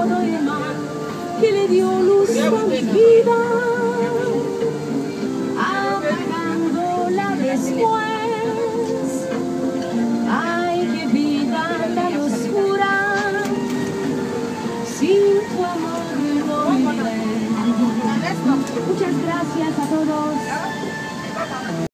todo el mar que le dio luz a mi vida, apagándola después. Ay, qué vida tan oscura, sin tu amor no viviré. Muchas gracias a todos.